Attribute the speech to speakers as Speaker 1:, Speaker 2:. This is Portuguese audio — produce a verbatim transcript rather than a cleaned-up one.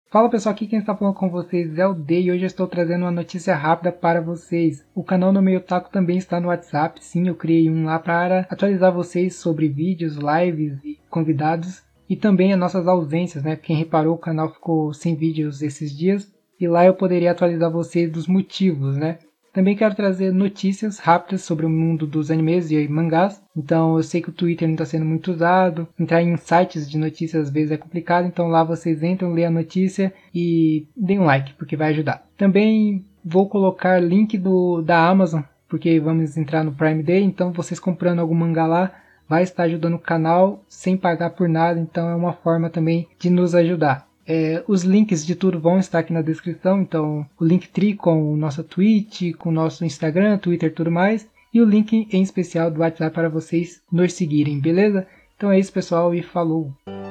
Speaker 1: Fala pessoal, aqui quem está falando com vocês é o D e hoje eu estou trazendo uma notícia rápida para vocês. O canal No Meio Otaku também está no WhatsApp, sim, eu criei um lá para atualizar vocês sobre vídeos, lives e convidados e também as nossas ausências, né? Quem reparou, o canal ficou sem vídeos esses dias e lá eu poderia atualizar vocês dos motivos, né? Também quero trazer notícias rápidas sobre o mundo dos animes e mangás. Então eu sei que o Twitter não está sendo muito usado. Entrar em sites de notícias às vezes é complicado. Então lá vocês entram, lêem a notícia e deem um like, porque vai ajudar. Também vou colocar link do, da Amazon, porque vamos entrar no Prime Day. Então vocês comprando algum mangá lá, vai estar ajudando o canal sem pagar por nada. Então é uma forma também de nos ajudar. É, os links de tudo vão estar aqui na descrição, então o Linktree com o nosso Twitch, com o nosso Instagram, Twitter e tudo mais, e o link em especial do WhatsApp para vocês nos seguirem, beleza? Então é isso pessoal e falou!